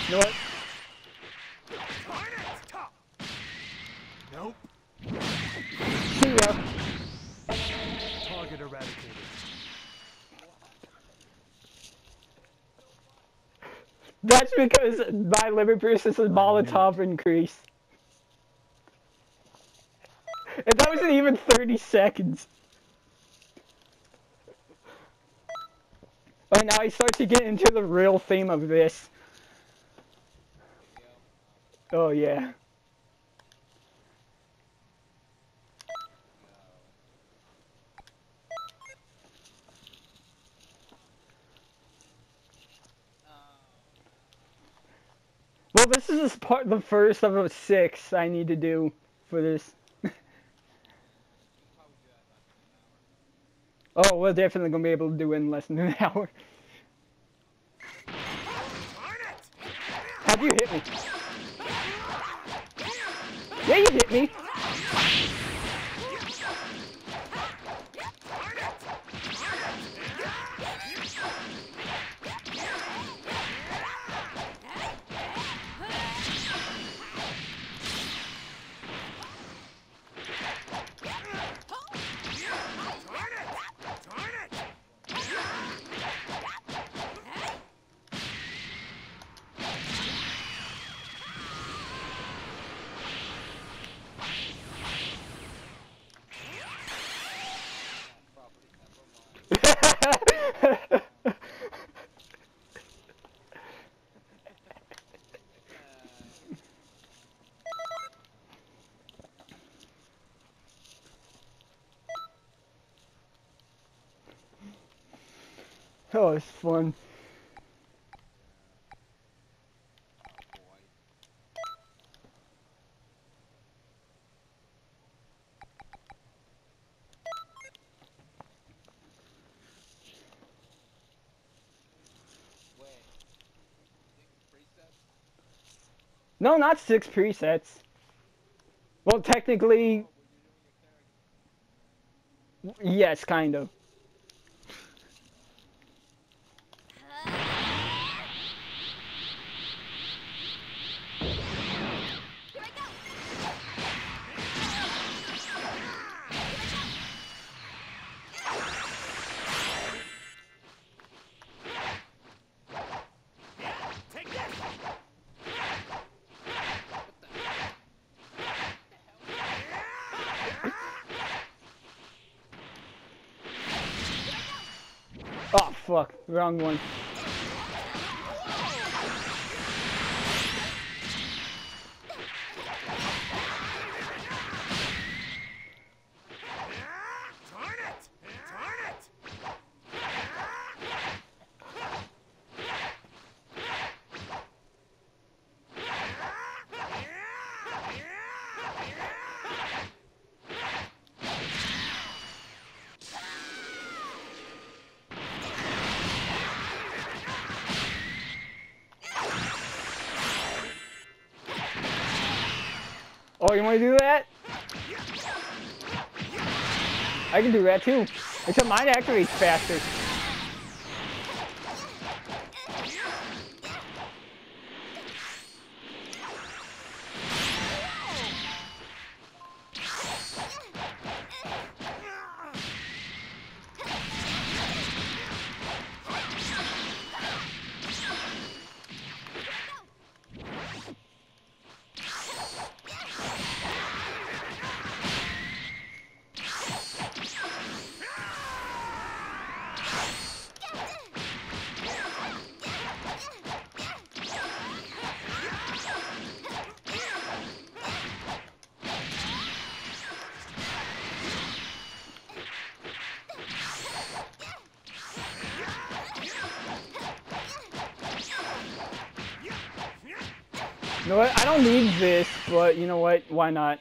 You know what? Nope. See ya. Target eradicated. That's because my limit boost is a Molotov increase. And that wasn't even 30 seconds. But now I start to get into the real theme of this. Oh yeah. Well, this is the first of 6 I need to do for this. Oh, we're definitely gonna be able to do it in less than an hour. How'd you hit me? Yeah, you hit me. Oh, it's fun. No, not 6 presets. Well, technically, yes, kind of. Oh, fuck. Wrong one. Oh, you want to do that? I can do that too. Except mine activates faster. You know what? I don't need this, but you know what? Why not?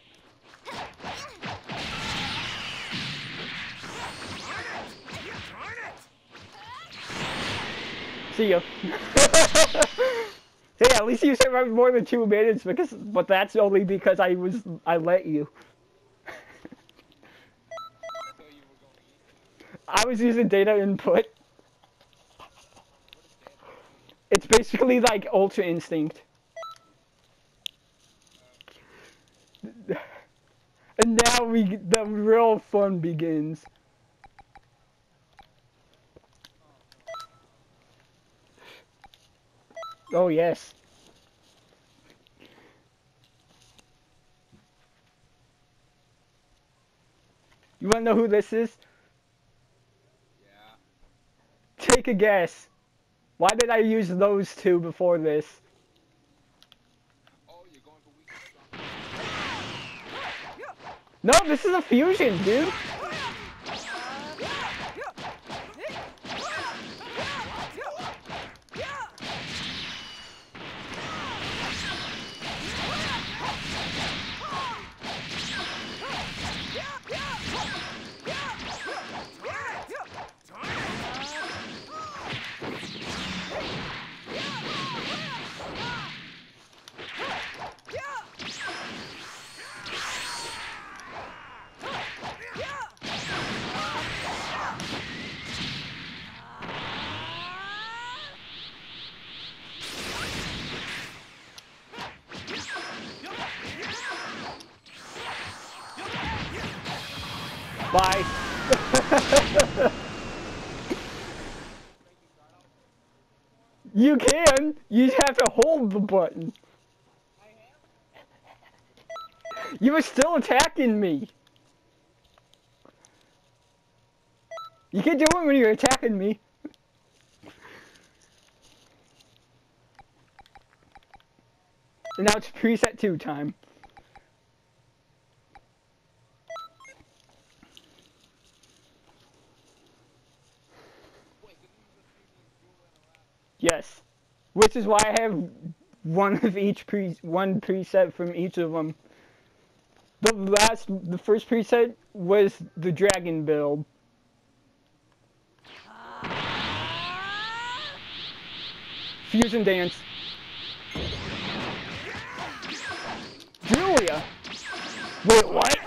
See ya. Hey, at least you survived more than 2 minutes, but that's only because I let you. I was using data input. It's basically like Ultra Instinct. And now the real fun begins. Oh yes. You wanna know who this is? Yeah. Take a guess. Why did I use those two before this? Oh, you're going for weak. No, this is a fusion, dude. Bye. You can. You just have to hold the button. You were still attacking me. You can do it when you're attacking me. And now it's preset 2 time. Yes. Which is why I have one preset from each of them. The first preset was the dragon build. Fusion dance. Julia. Wait, what?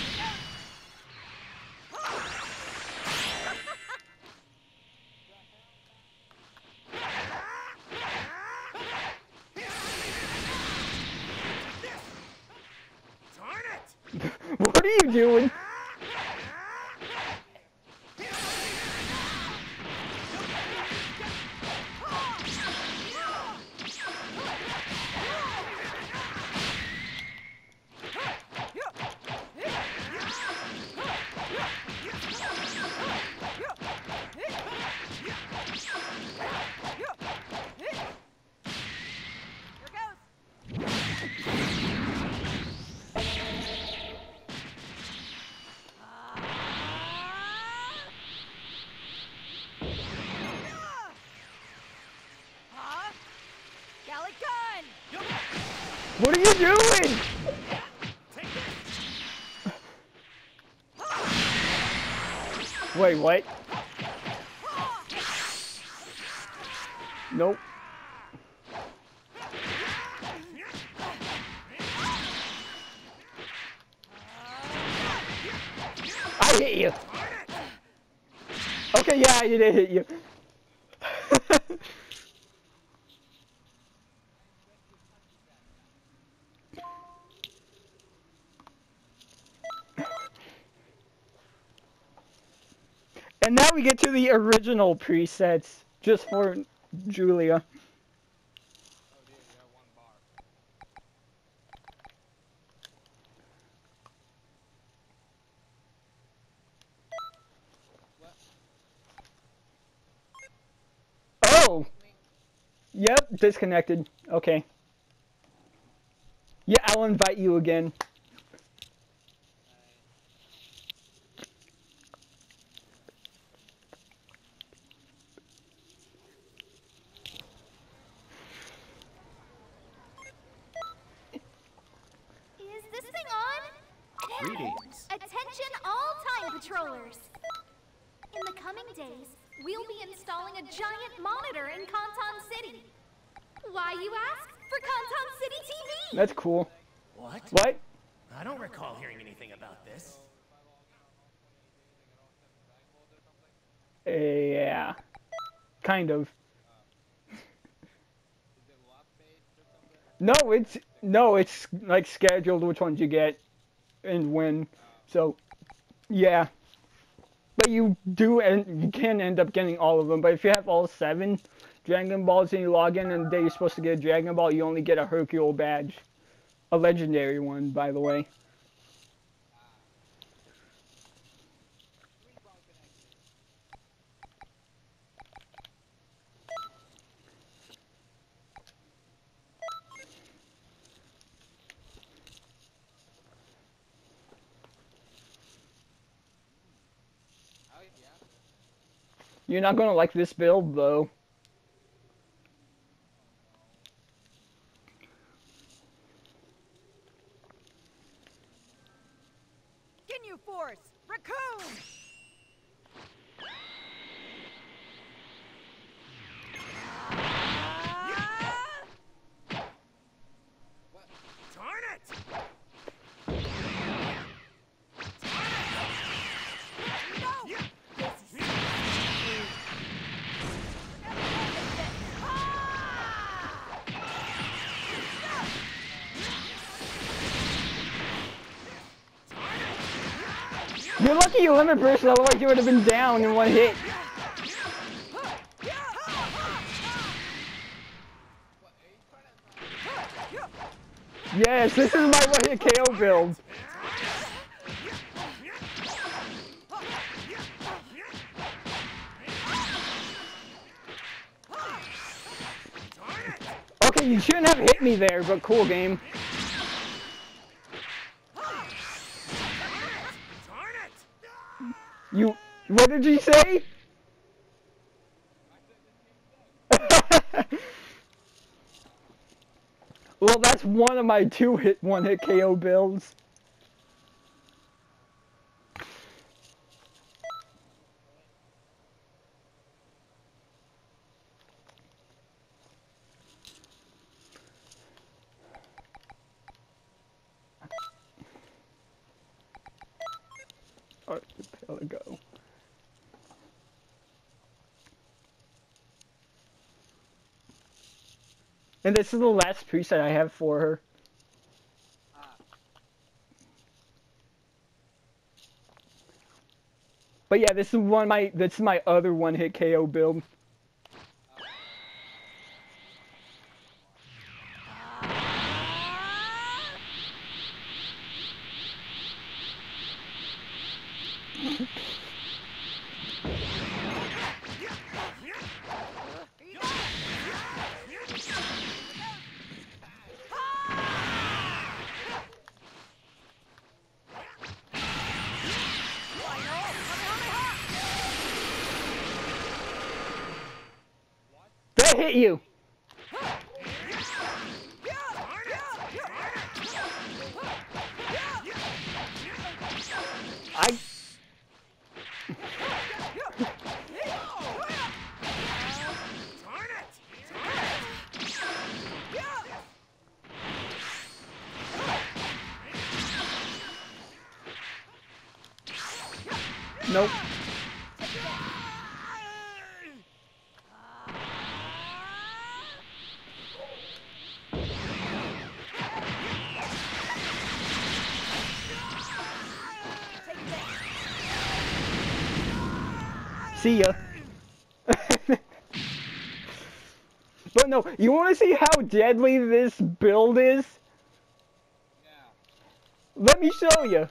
What are you doing? What are you doing? Wait, what? Nope. I hit you. Okay, yeah, I did hit you. And now we get to the original presets, just for Julia. Oh dear, you have one bar. What? Oh! Yep, disconnected. Okay. Yeah, I'll invite you again. Is this thing on? Greetings. Attention all time patrollers! In the coming days, we'll be installing a giant monitor in Kanton City. Why, you ask? For Kanton City TV! That's cool. What? What? I don't recall hearing anything about this. Yeah. Kind of. No, it's like scheduled which ones you get and when. So yeah, but you do and you can end up getting all of them. But if you have all 7 Dragon Balls and you log in and the day you're supposed to get a Dragon Ball, you only get a Hercule badge, a legendary one, by the way. Oh yeah. You're not gonna like this build though. Ginyu Force! Raccoon! Darn it! You're lucky you limit burst, otherwise you would have been down in one hit. Yes, this is my one hit KO build. Okay, you shouldn't have hit me there, but cool game. You, what did you say? Well, that's one of my 2-hit, 1-hit KO builds. Alright, there we go. And this is the last preset I have for her. But yeah, this is my other 1-hit KO build. That hit you! I... Nope. See ya. But no, you want to see how deadly this build is? Yeah. Let me show you.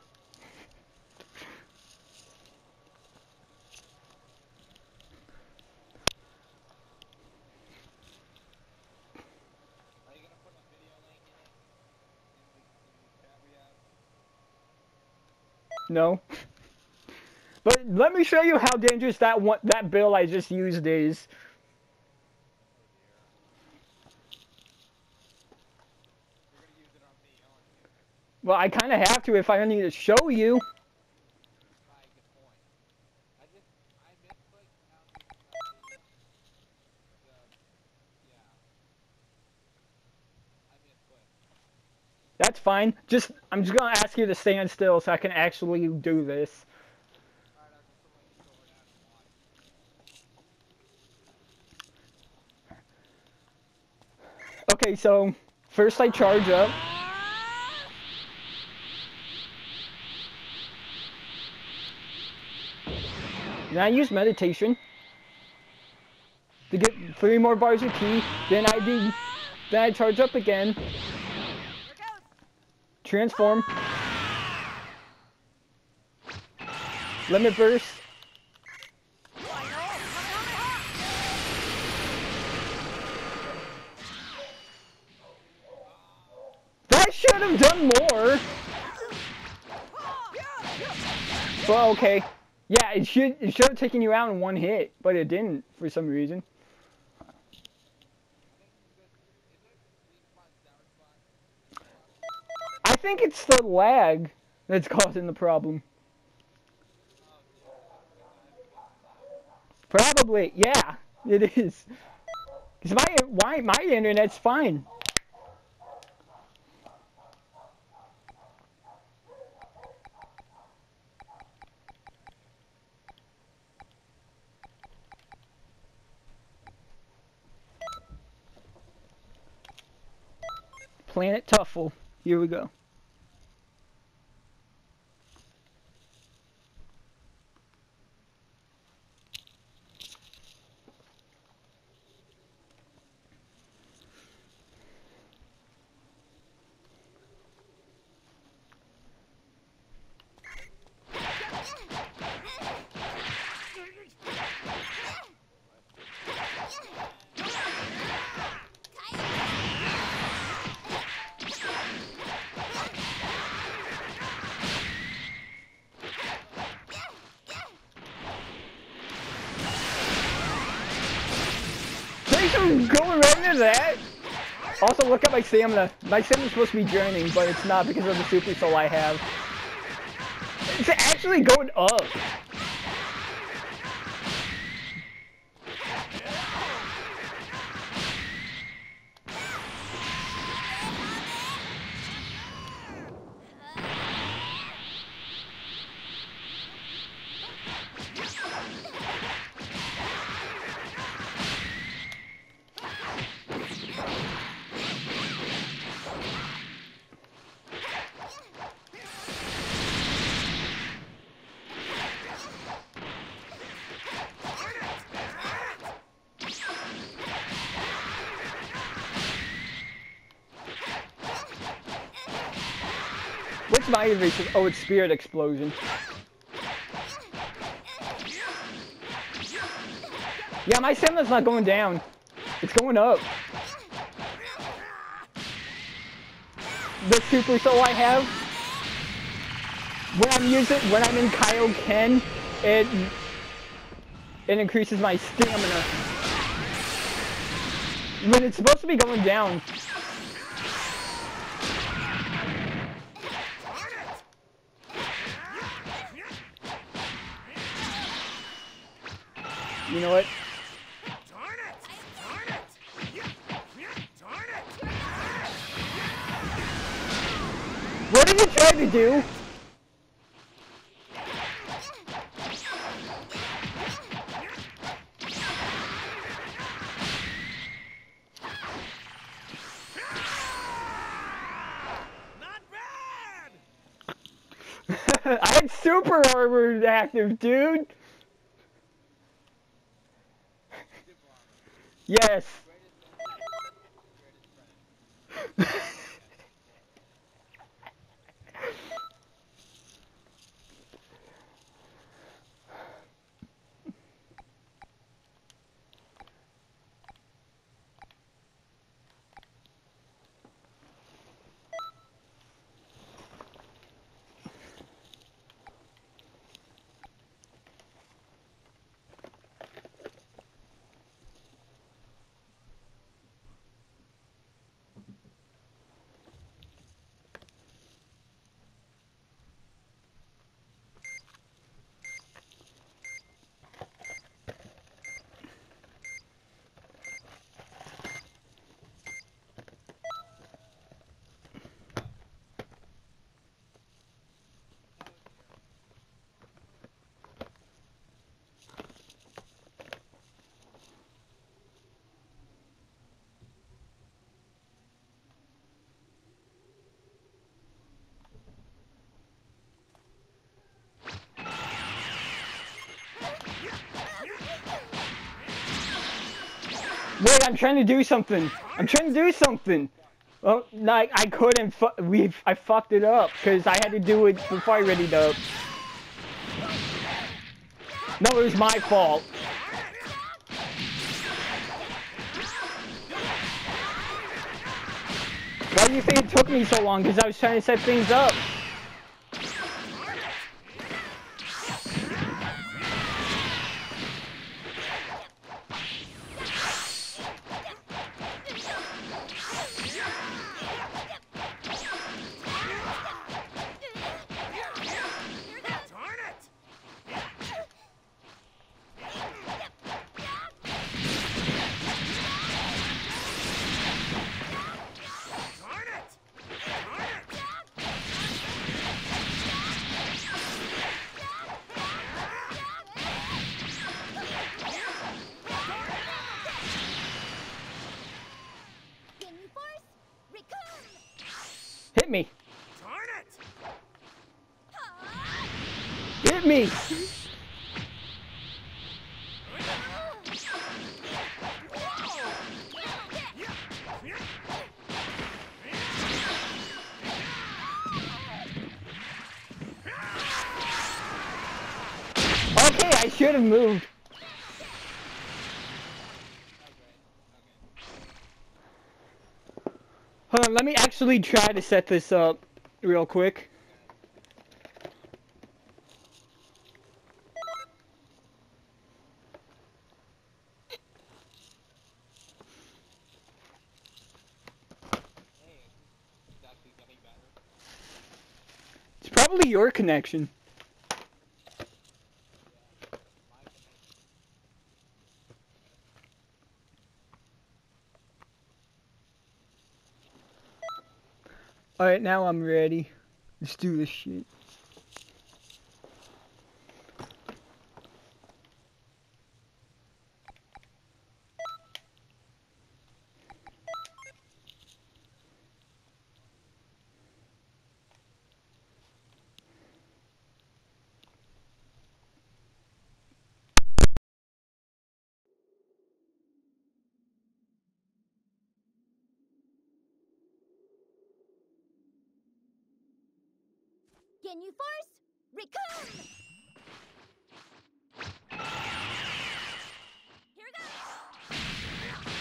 Are you gonna put a video link in the chat we have? No. But let me show you how dangerous that build I just used is. You're gonna use it on me, aren't you? Well, I kind of have to if I need to show you. Right, good point. I misclicked now yeah. I misclicked. That's fine. I'm just gonna ask you to stand still so I can actually do this. Alright, I'll just put my controller down and watch. Okay, so First I charge up. Then I use meditation to get 3 more bars of ki. Then I charge up again. Transform. Limit burst. That should have done more. Well, okay. Yeah, it should have taken you out in 1 hit, but it didn't for some reason. I think it's the lag that's causing the problem. Probably, yeah, it is. Cause my internet's fine. Planet Tuffle. Here we go. Thanks for going right into that. Also, look at my stamina. My stamina's supposed to be journeying, but it's not because of the super soul I have. It's actually going up. What's my evasive? Oh, it's Spirit Explosion. Yeah, my stamina's not going down. It's going up. The super soul I have, when I'm in Kaioken, it increases my stamina. When it's supposed to be going down. You know what? What did you try to do? I had super armor active, dude. Yes. Wait, I'm trying to do something. I'm trying to do something. Well, no, I couldn't. I fucked it up because I had to do it before I readied up. No, it was my fault. Why do you think it took me so long? Because I was trying to set things up. Hit me. Hit me. Okay, I should have moved. Hold on, let me actually try to set this up real quick. Hey, it's actually getting better. It's probably your connection. My connection. Alright, now I'm ready. Let's do this shit. Ginyu Force, Raccoon! Here goes!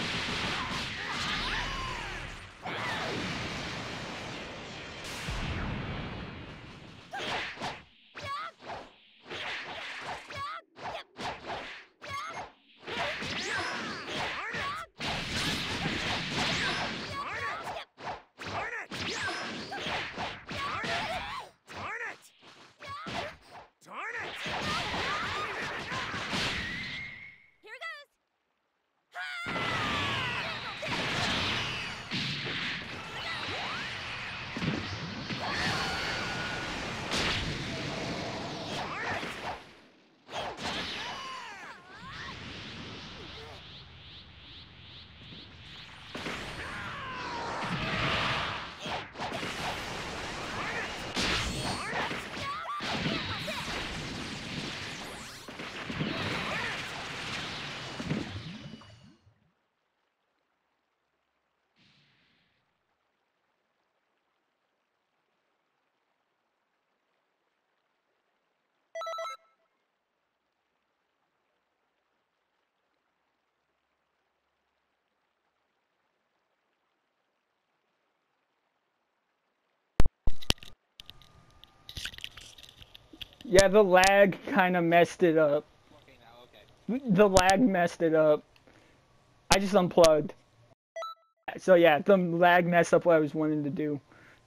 Yeah, the lag kind of messed it up. Okay, now, okay. The lag messed it up. I just unplugged. So yeah, the lag messed up what I was wanting to do.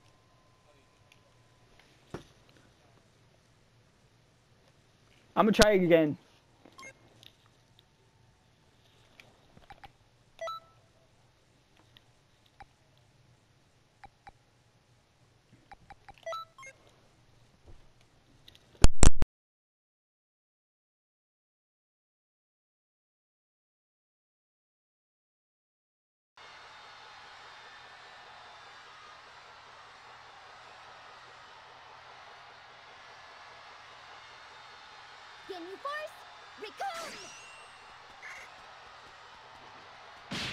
I'm gonna try it again. Ginyu Force, Raccoon!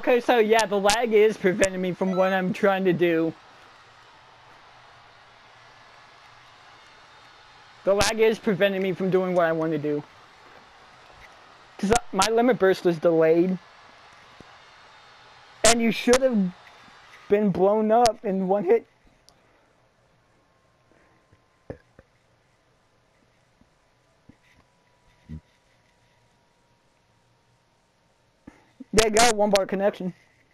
Okay, so yeah, the lag is preventing me from what I'm trying to do. The lag is preventing me from doing what I want to do. Because my limit burst was delayed. And you should have been blown up in one hit. Yeah, got a 1-bar connection.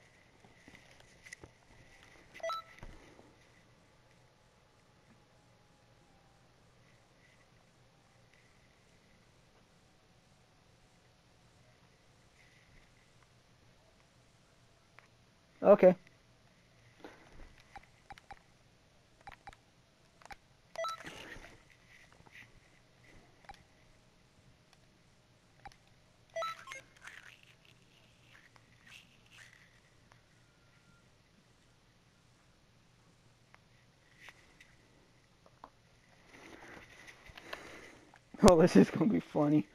Okay. Oh, this is gonna be funny.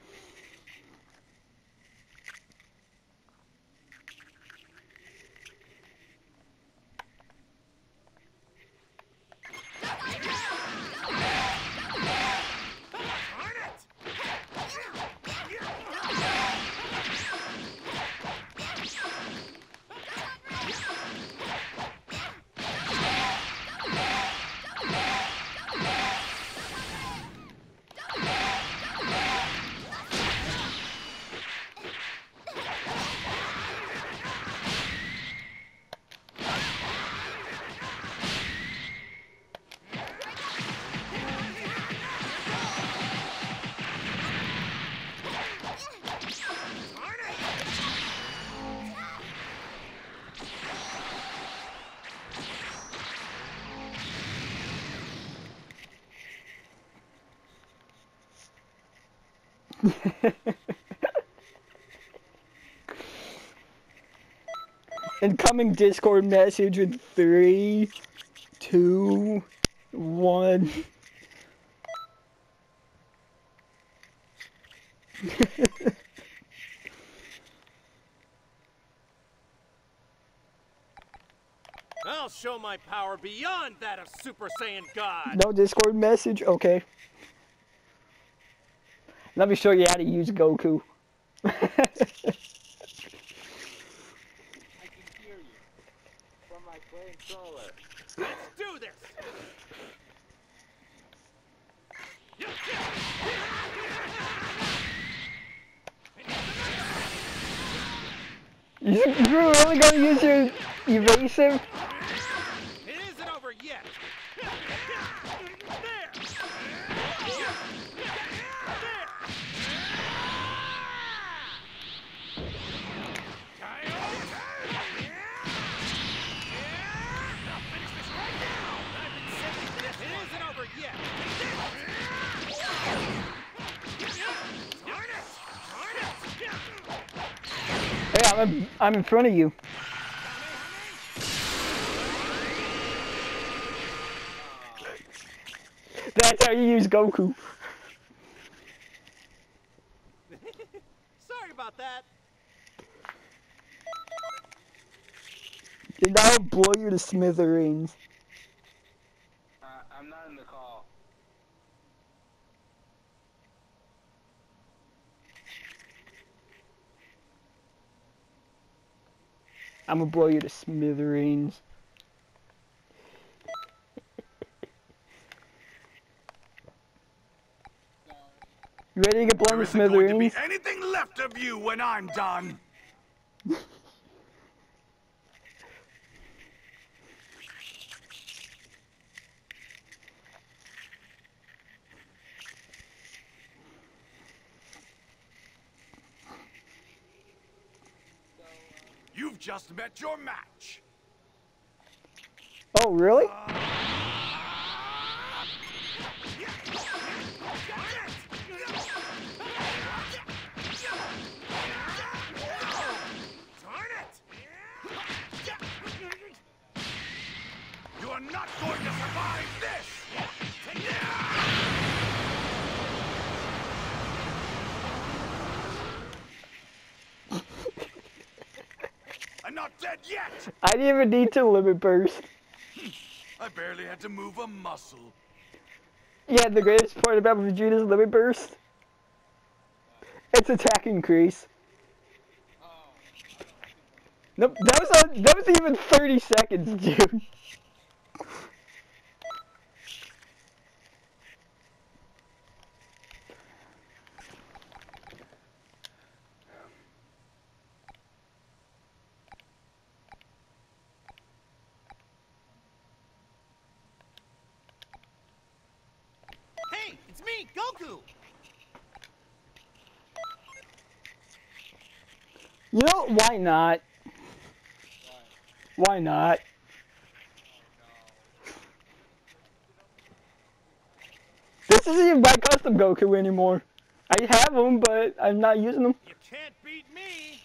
Incoming Discord message in 3, 2, 1. I'll show my power beyond that of Super Saiyan God. No Discord message? Okay. Let me show you how to use Goku. I can hear you from my flamethrower. Let's do this. You're really gonna use your evasive? It isn't over yet. Hey, I'm in front of you. That's how you use Goku. Sorry about that. Dude, I'll blow you to smithereens. I'm not in the call. I'm gonna blow you to smithereens. You ready to get blown to There isn't going to be smithereens? anything left of you when I'm done. You've just met your match. Oh, really? You are not going to survive this! I'm not dead yet! I didn't even need to limit burst. I barely had to move a muscle. Yeah, the greatest part about Vegeta's limit burst, its attack increase. Nope, that was even 30 seconds, dude. Hey, it's me, Goku! You know, why not? Why not? This isn't even my custom Goku anymore. I have them, but I'm not using them. You can't beat me!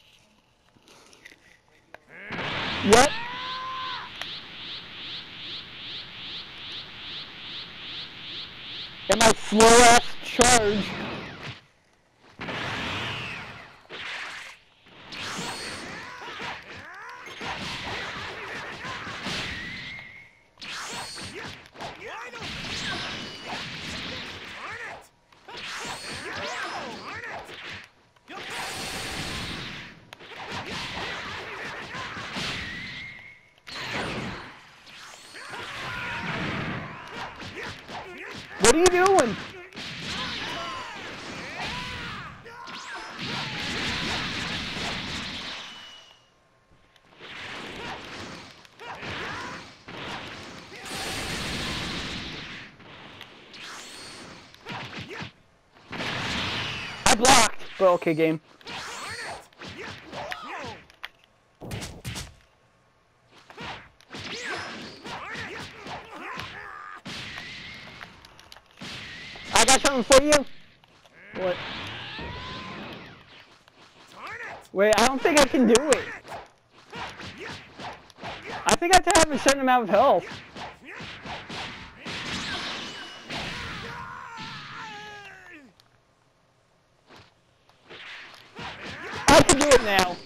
Yep. And my slow ass charge. What are you doing? I blocked, but okay, game. I got something for you. What? Wait, I don't think I can do it. I think I have to have a certain amount of health. I can do it now.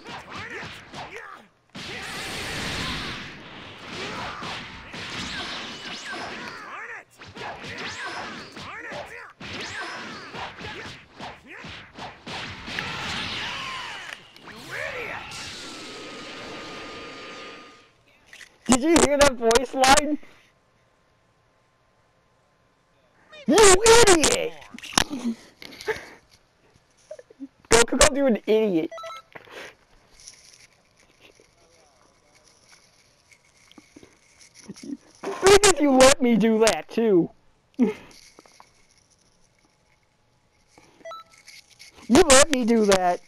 Did you hear that voice line? You idiot! Goku called you an idiot. The thing is, you let me do that too. You let me do that.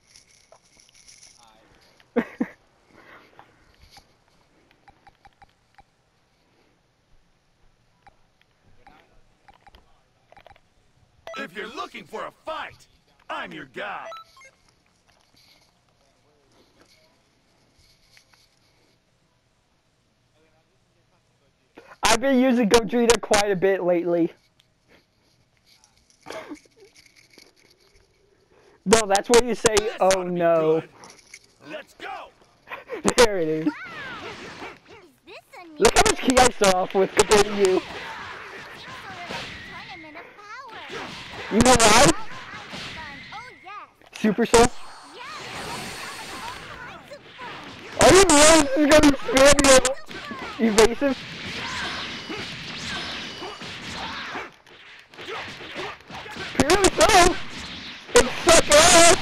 If you're looking for a fight, I'm your guy. I've been using Gogeta quite a bit lately. No, that's what you say, This oh ought to be no. good. Let's go! There it is. Is this a new Look how much key I start off with compared to you. sort of tournament of power? You know why? All kinds of fun. Oh yes. Super Soul? Yes. All kinds of fun. I didn't realize this is gonna be spammy evasive. Apparently so. It suck ass.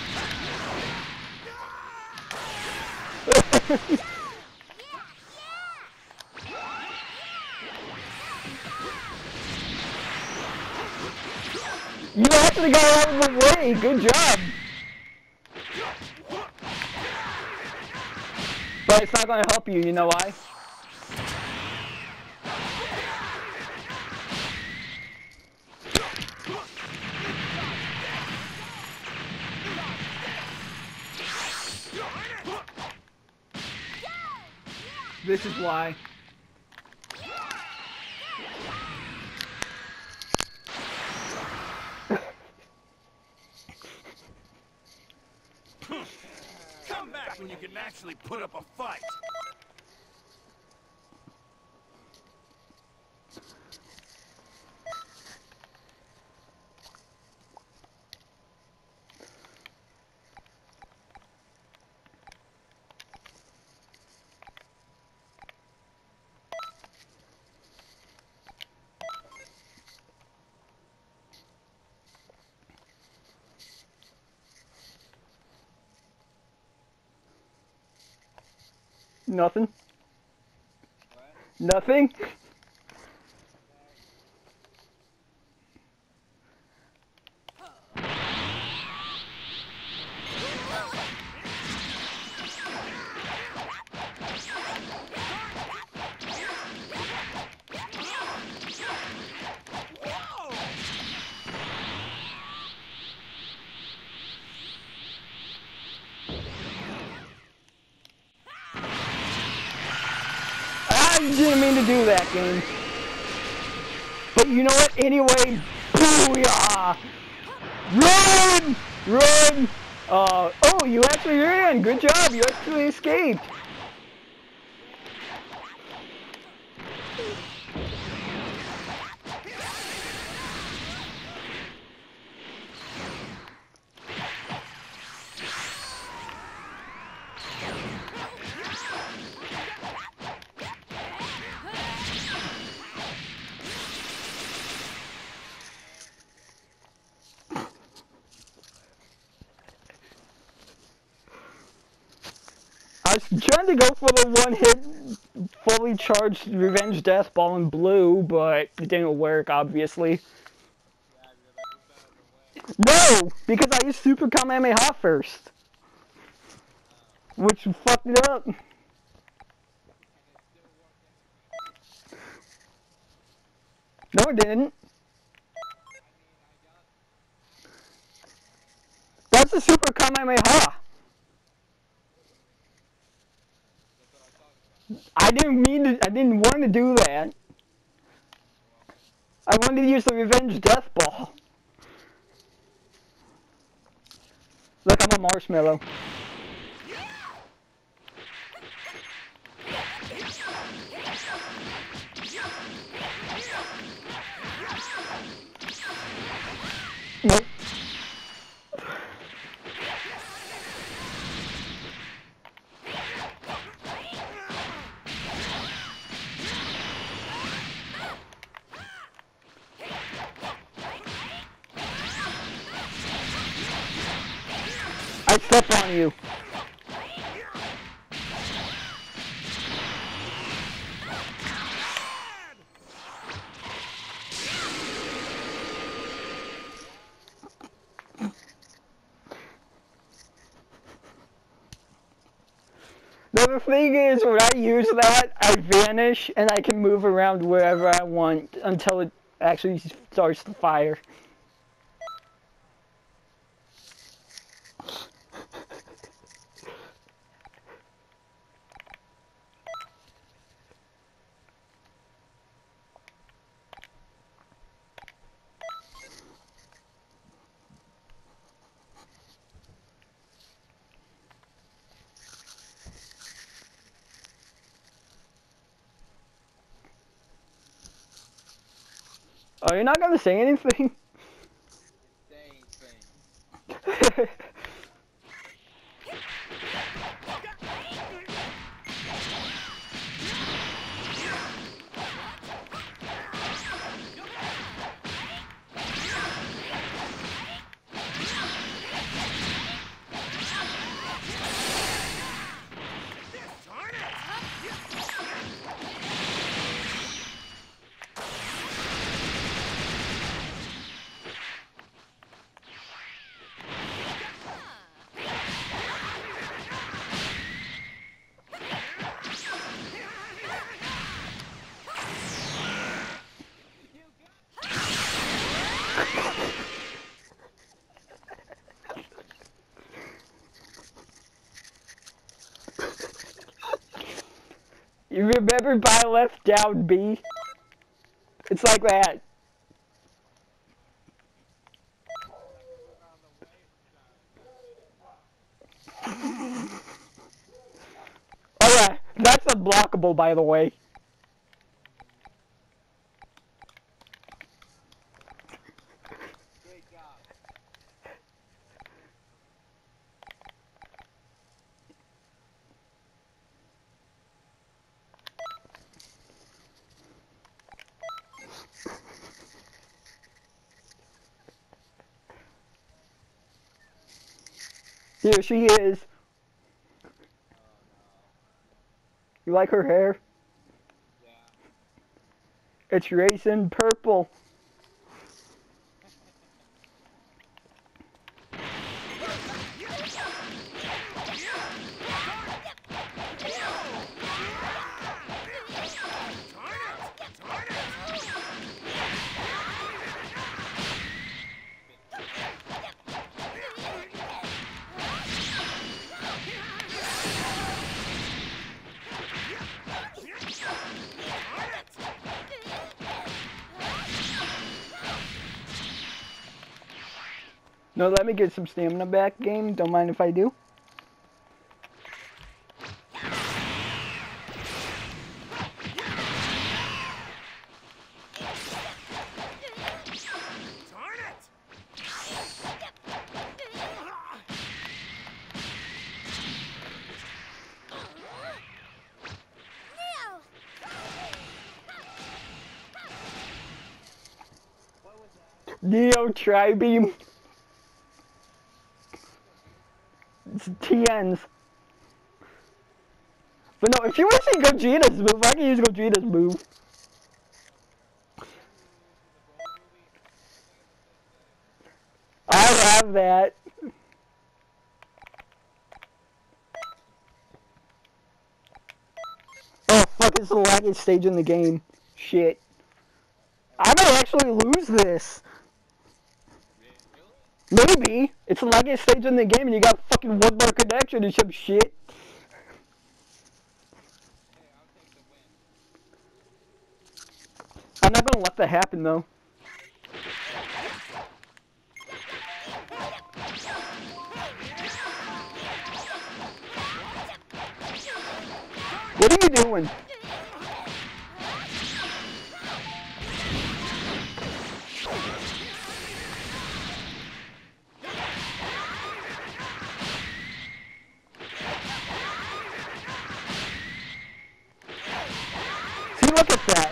You actually got out of the way. Good job. But it's not going to help you. You know why? This is why. Come back when when you can actually put up a fight. Nothing. What? Nothing. I didn't mean to do that, game. But you know what? Anyway, booyah! Run! Run! Oh, you actually ran. Good job. You actually escaped. I was trying to go for the one-hit, fully charged Revenge Death Ball in blue, but it didn't work, obviously. Yeah, because I moved out of the way. No! Because I used Super Kamehameha first. Which fucked it up. And it still worked anyway. No, it didn't. I got... That's a Super Kamehameha. That's what I'm talking about. I didn't want to do that. I wanted to use the Revenge Death Ball. Look, I'm a marshmallow. Nope. I step on you. Now the thing is, when I use that, I vanish and I can move around wherever I want until it actually starts to fire. Oh, you're not gonna say anything? Dang thing. You remember by left down B? It's like that. unblockable, by the way. Great job. Here she is. You like her hair? Yeah. It's racing purple. No, let me get some stamina back, game. Don't mind if I do. Neo Tri-Beam. It's TNs. But no, if you want to see Gogeta's move, I can use Gogeta's move. I'll have that. Oh fuck, it's the laggiest stage in the game. Shit. I might actually lose this. Maybe. It's the laggiest stage in the game and you got fucking one bar connection and some shit. I'm not gonna let that happen though. What are you doing? See, look at that.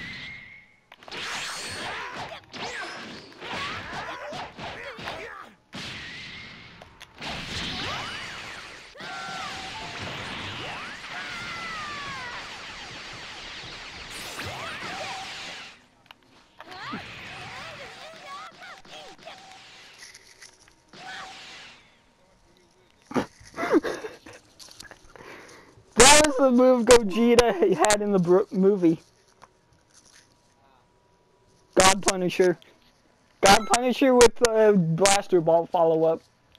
That was the move Gogeta had in the movie. God Punisher. God Punisher with the blaster ball follow-up.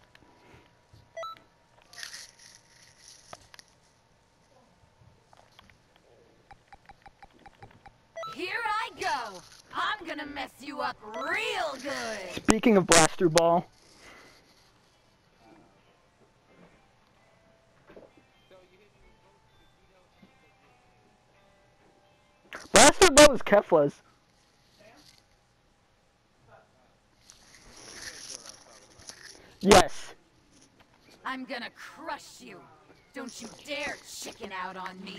Here I go. I'm gonna mess you up real good. Speaking of blaster ball. Blaster ball is Kefla's. Yes. I'm gonna crush you. Don't you dare chicken out on me.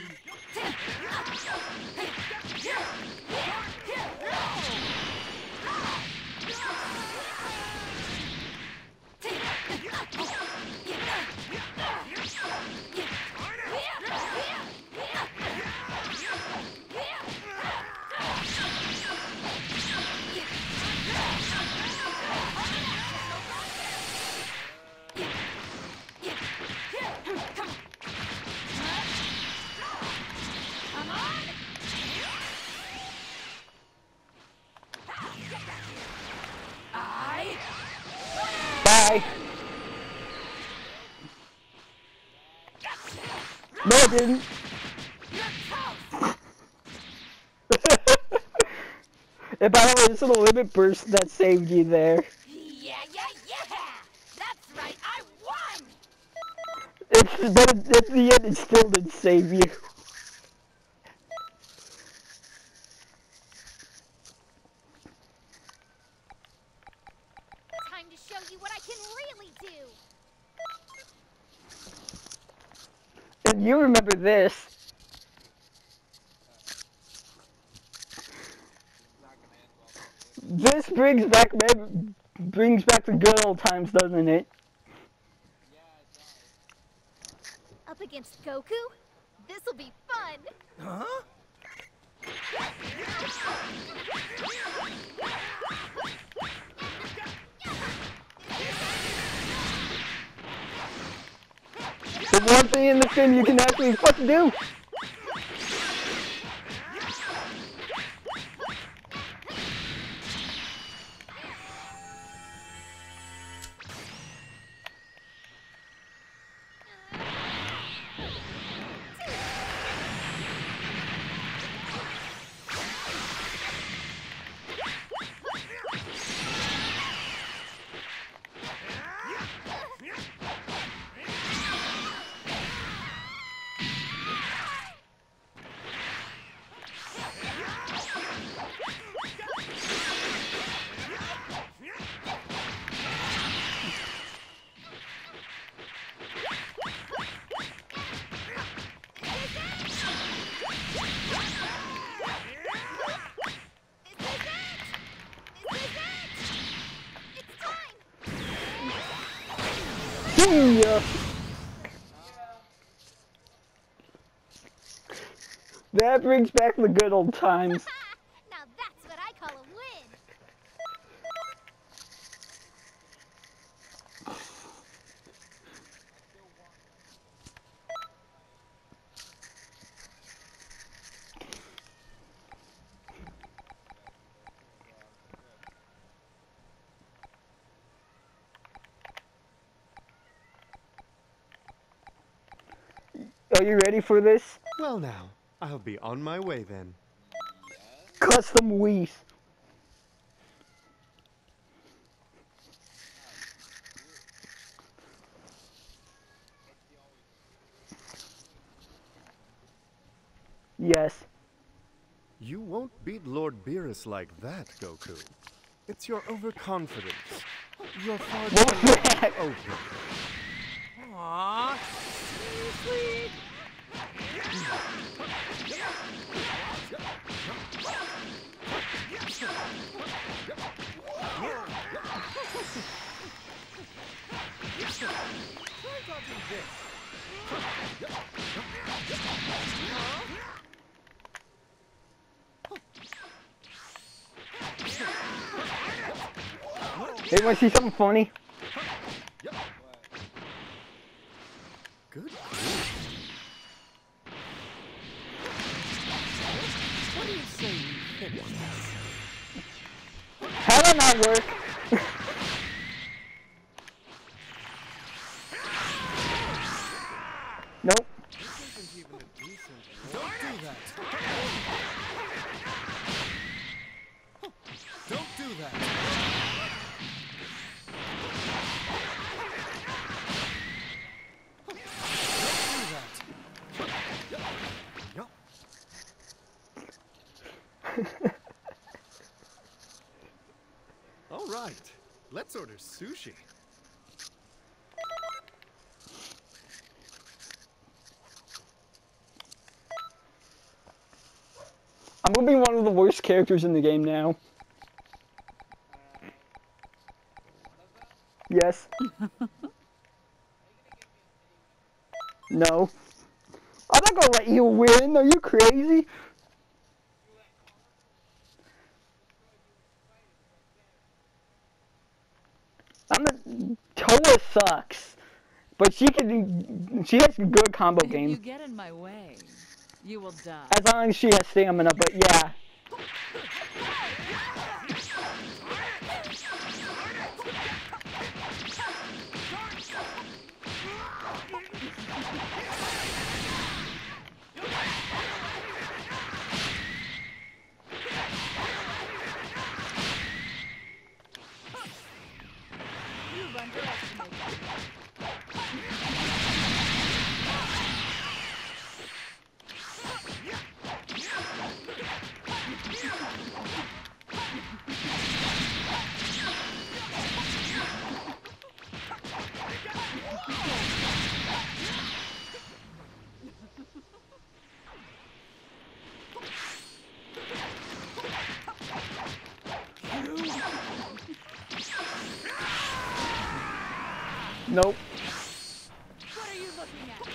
Bye. No, I didn't. And by the way, this is the limit burst that saved you there. Yeah. That's right, I won! But at the end, it still didn't save you. you what I can really do. And you remember this. This brings back the good old times, doesn't it? Up against Goku? This'll be fun. Huh? The one thing in the film you can actually fucking do. Yeah. That brings back the good old times. Now that's what I call a win. Are you ready for this? Well now, I'll be on my way then. Custom Whis. Yes. You won't beat Lord Beerus like that, Goku. It's your overconfidence. You're far What was that? open. Aww. Seriously? Hey, wanna see something funny? Good grief. What do you say we finish this? How did that work? Nope. This isn't even a decent Don't do that. Don't do that. All right, let's order sushi. I'm gonna be one of the worst characters in the game now. Yes. No. I'm not gonna let you win. Are you crazy? Towa sucks, but she has a good combo If game. you get in my way, you will die. As long as she has stamina, but yeah. Nope. What are you looking at?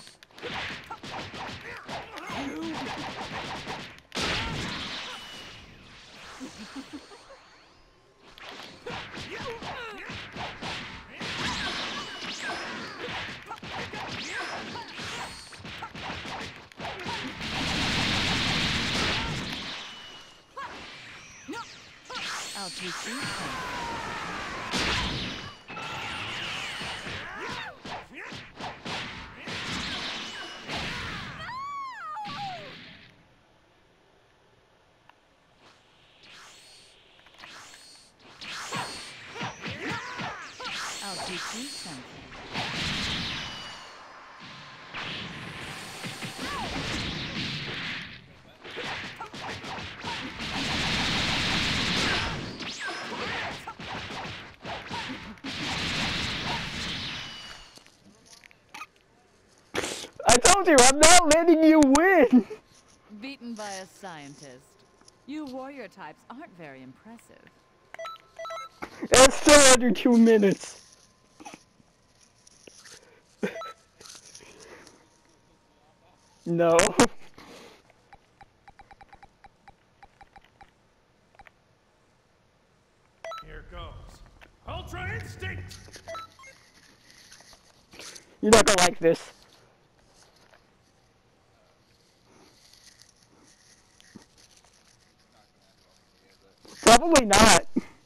I'll teach you something. I'll teach you something. I told you, I'm not letting you win! Beaten by a scientist. You warrior types aren't very impressive. It's still under 2 minutes. No. Here goes. Ultra Instinct! You're not gonna like this. Probably not.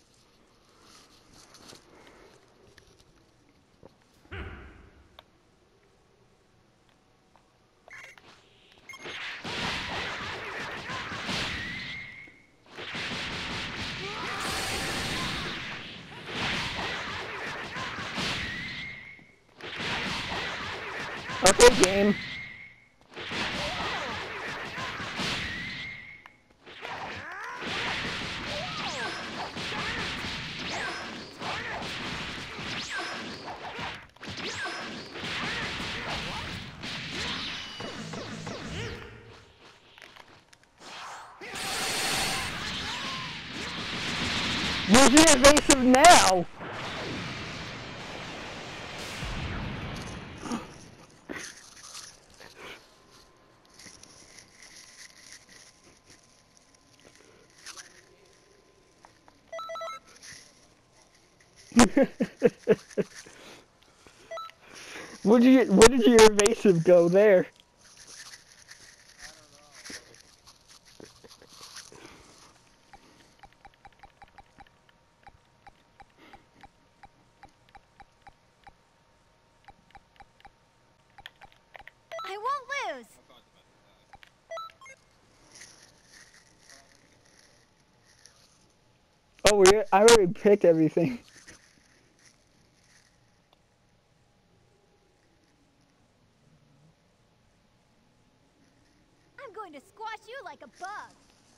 Okay, game. Use the evasive now! Where did your evasive go there? I won't lose. Oh, I already picked everything. I'm going to squash you like a bug.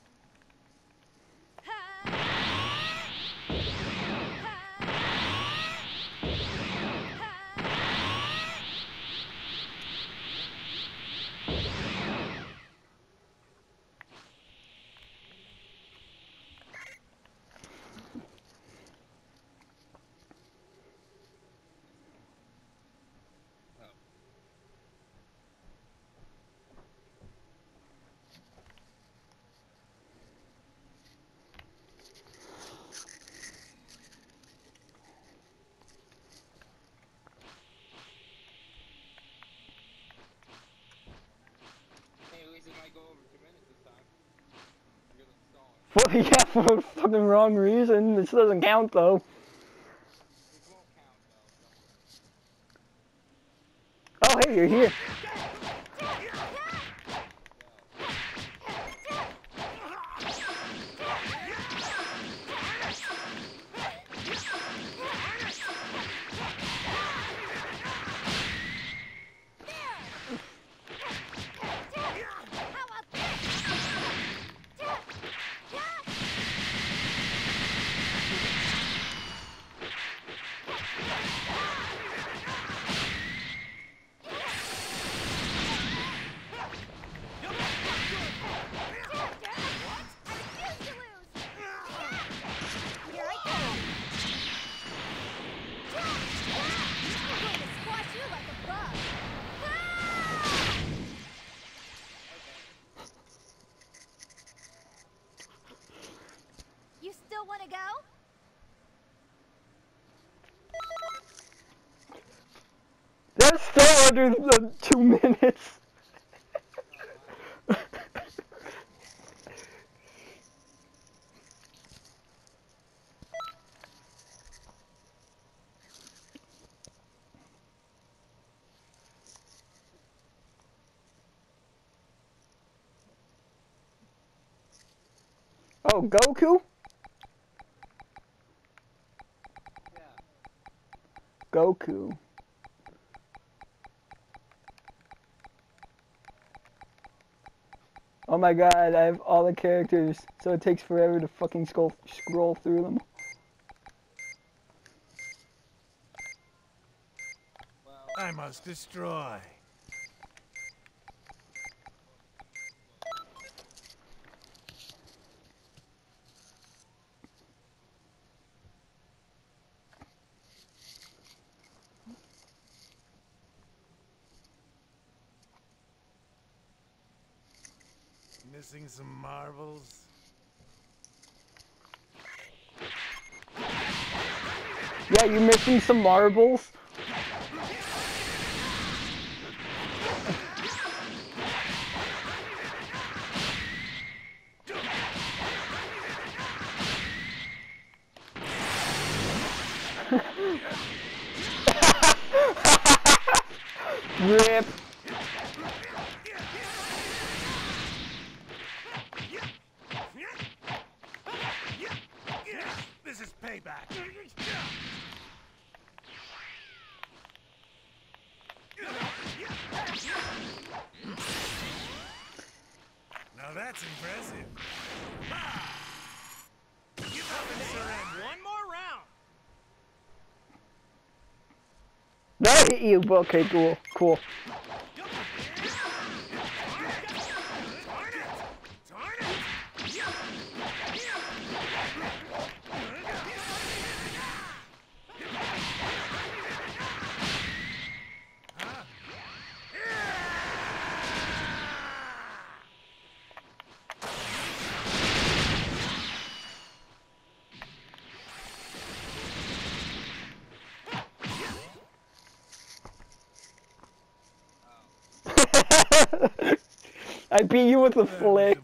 Hey, at least it might go over 2 minutes this time. You're stalling. Well, yeah, for the fucking wrong reason. This doesn't count, though. This won't count, though. Don't worry. Oh, hey, you're here. How about this? Still want to go? That's still under the 2 minutes. Oh, Goku? Goku. Oh my god, I have all the characters, so it takes forever to fucking scroll through them. I must destroy. Missing some marbles. Yeah, you missing some marbles? Rip. This is payback. Now that's impressive. Give up and surrender. One more round. That hit you. Okay, cool. Cool. I beat you with a flick.